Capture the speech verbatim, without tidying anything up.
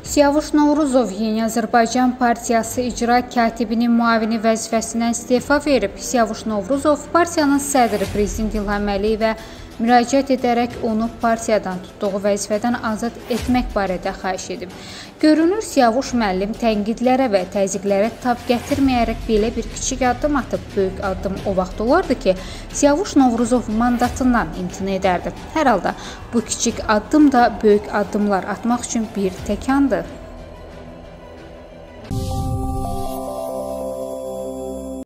Siyavuş Novruzov Yeni Azərbaycan Partiyası icra katibinin müavini vəzifəsindən istefa verib. Siyavuş Novruzov partiyanın sədri Prezident İlham Əliyevə müraciət edərək onu partiyadan tutduğu vəzifədən azad etmək barədə xahiş edib. Görünür, Siyavuş müəllim tənqidlərə və təzyiqlərə tab gətirməyərək belə bir kiçik addım atıb. Böyük addım o vaxt olardı ki, Siyavuş Novruzov mandatından imtina edərdi. Hər halda bu kiçik addım da böyük addımlar atmaq üçün bir təkandır.